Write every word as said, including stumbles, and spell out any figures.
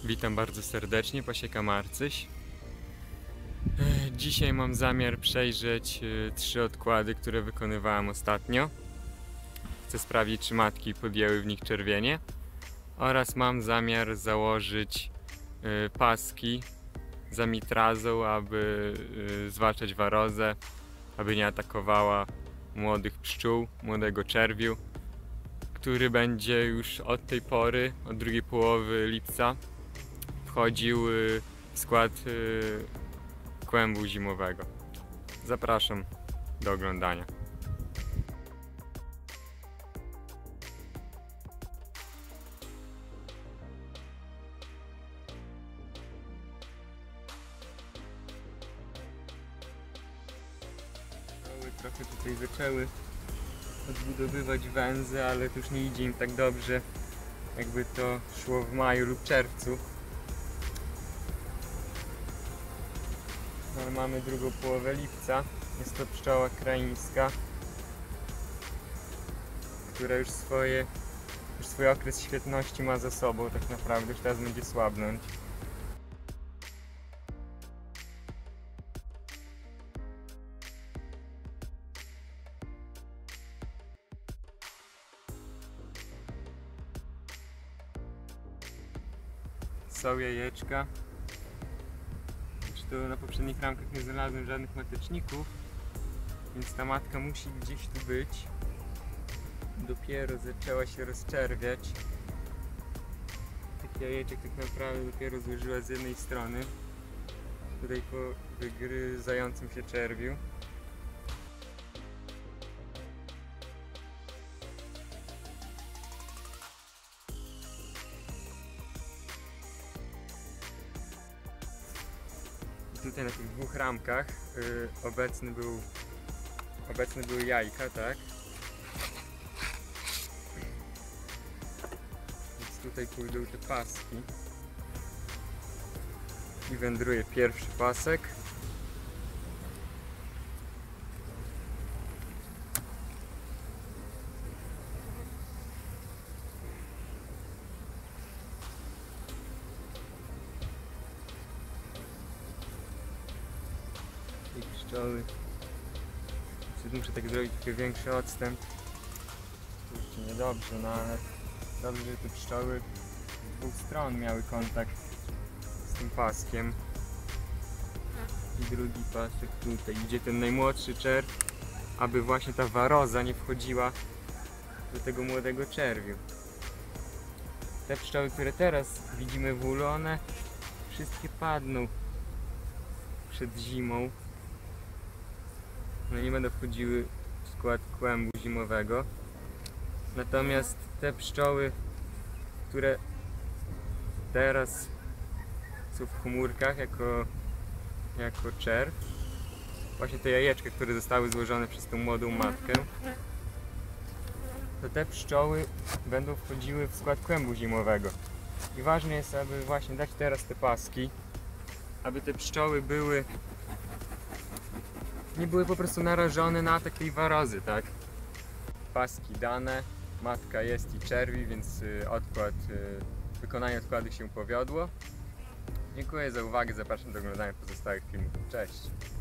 Witam bardzo serdecznie, Pasieka Marcyś. Dzisiaj mam zamiar przejrzeć trzy odkłady, które wykonywałem ostatnio. Chcę sprawdzić, czy matki podjęły w nich czerwienie. Oraz mam zamiar założyć paski z amitrazą, aby zwalczać warozę, aby nie atakowała młodych pszczół, młodego czerwiu, który będzie już od tej pory, od drugiej połowy lipca, wchodził w skład kłębu zimowego. Zapraszam do oglądania. Trochę tutaj zaczęły odbudowywać węzy, ale to już nie idzie im tak dobrze, jakby to szło w maju lub czerwcu. Ale mamy drugą połowę lipca. Jest to pszczoła kraińska, która już swoje już swój okres świetności ma za sobą, tak naprawdę już teraz będzie słabnąć. Są jajeczka. To na poprzednich ramkach nie znalazłem żadnych mateczników, więc ta matka musi gdzieś tu być. Dopiero zaczęła się rozczerwiać. Tych jajeczek tak naprawdę dopiero złożyła z jednej strony, tutaj po wygryzającym się czerwiu. Tutaj na tych dwóch ramkach yy, obecny był, obecne były jajka, tak? Więc tutaj pójdą te paski i wędruje pierwszy pasek. Pszczoły. Muszę tak zrobić trochę większy odstęp. Kurczę, niedobrze, no ale dobrze, że te pszczoły z dwóch stron miały kontakt z tym paskiem. I drugi pasek tutaj, idzie ten najmłodszy czerw, aby właśnie ta waroza nie wchodziła do tego młodego czerwiu. Te pszczoły, które teraz widzimy w ulu, one wszystkie padną przed zimą. One nie będą wchodziły w skład kłębu zimowego. Natomiast te pszczoły, które teraz są w komórkach jako, jako czerw, właśnie te jajeczka, które zostały złożone przez tą młodą matkę, to te pszczoły będą wchodziły w skład kłębu zimowego. I ważne jest, aby właśnie dać teraz te paski, aby te pszczoły były nie były po prostu narażone na atak tej warozy, tak? Paski dane, matka jest i czerwi, więc odkład, wykonanie odkładu się powiodło. Dziękuję za uwagę, zapraszam do oglądania pozostałych filmów. Cześć!